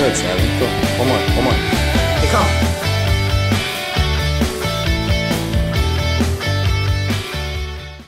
热起来了，做，one more，hey come。